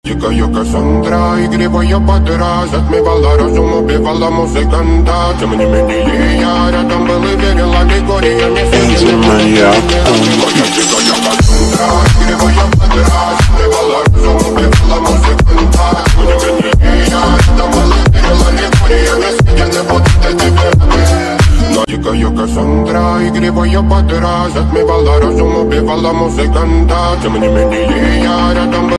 Дикая Кассандра, игривая подра, затмевала разум, убивала музыканта. Тем не менее я рядом был и верил аллегориями. Дикая Кассандра, игривая подра, затмевала разум, убивала музыканта. Тем не менее я рядом был и верил аллегориями. Съедены будут эти веры. Дикая Кассандра, игривая подра, затмевала разум, убивала музыканта. Тем не менее я рядом был